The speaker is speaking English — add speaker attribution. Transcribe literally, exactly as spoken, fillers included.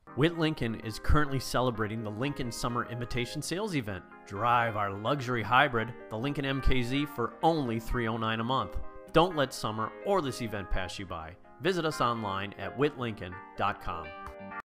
Speaker 1: Witt Lincoln is currently celebrating the Lincoln Summer Invitation Sales Event. Drive our luxury hybrid, the Lincoln M K Z, for only three hundred nine dollars a month. Don't let summer or this event pass you by. Visit us online at witt lincoln dot com.